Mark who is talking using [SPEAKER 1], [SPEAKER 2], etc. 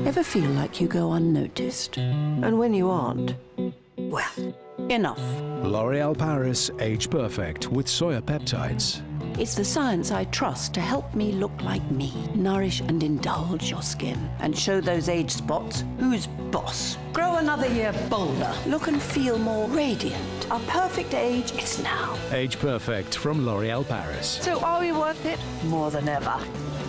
[SPEAKER 1] Ever feel like you go unnoticed? And when you aren't, well, enough.
[SPEAKER 2] L'Oréal Paris Age Perfect with soya peptides.
[SPEAKER 1] It's the science I trust to help me look like me. Nourish and indulge your skin and show those age spots who's boss. Grow another year bolder. Look and feel more radiant. Our perfect age is now.
[SPEAKER 2] Age Perfect from L'Oréal Paris.
[SPEAKER 1] So are we worth it? More than ever.